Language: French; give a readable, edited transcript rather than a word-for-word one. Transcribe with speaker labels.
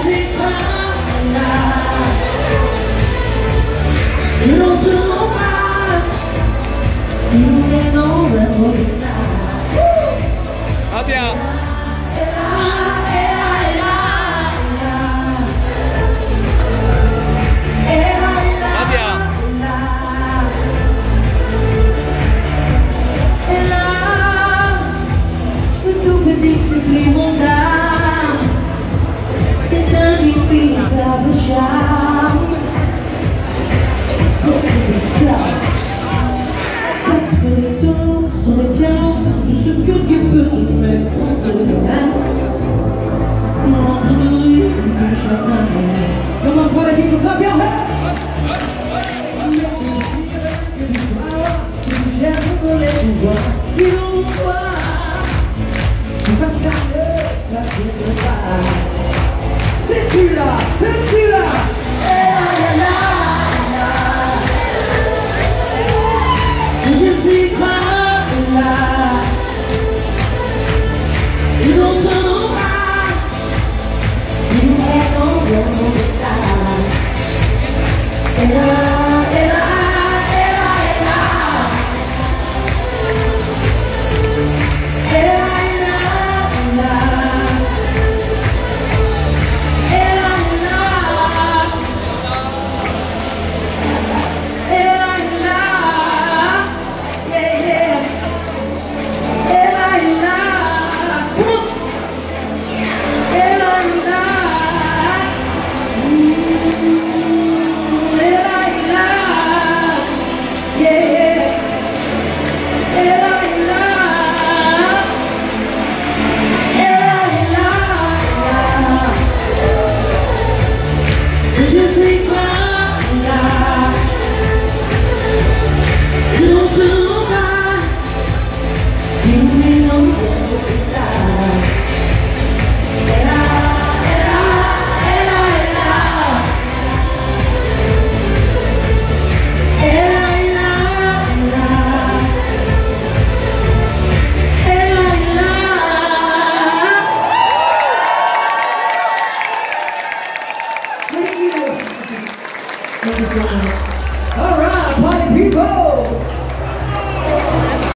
Speaker 1: sais pas là. Et l'on se rend pas, il nous est dans un mauvais état.
Speaker 2: Ah bien.
Speaker 1: C'est un indéfinissable charme. C'est des fleurs. Comme les tons sont des biens de ce que Dieu peut nous mettre entre les mains. Entre nous et le jardin. Comment toi la vie te clap your hands? J'aime pour les pouvoirs qui l'on voit. C'est-tu là? Es-tu là? Si je suis pas là, ils n'ont pas, ils m'ont dans mon état. Et là, et là, et là, et là. Et là. Thank you so much. All right, party people.